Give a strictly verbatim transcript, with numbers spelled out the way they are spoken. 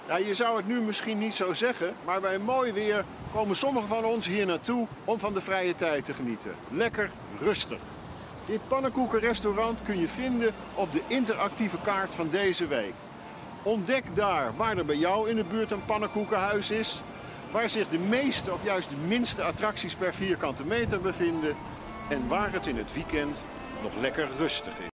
Ja, je zou het nu misschien niet zo zeggen, maar bij mooi weer komen sommigen van ons hier naartoe om van de vrije tijd te genieten. Lekker rustig. Dit pannenkoekenrestaurant kun je vinden op de interactieve kaart van deze week. Ontdek daar waar er bij jou in de buurt een pannenkoekenhuis is, waar zich de meeste of juist de minste attracties per vierkante meter bevinden en waar het in het weekend nog lekker rustig is.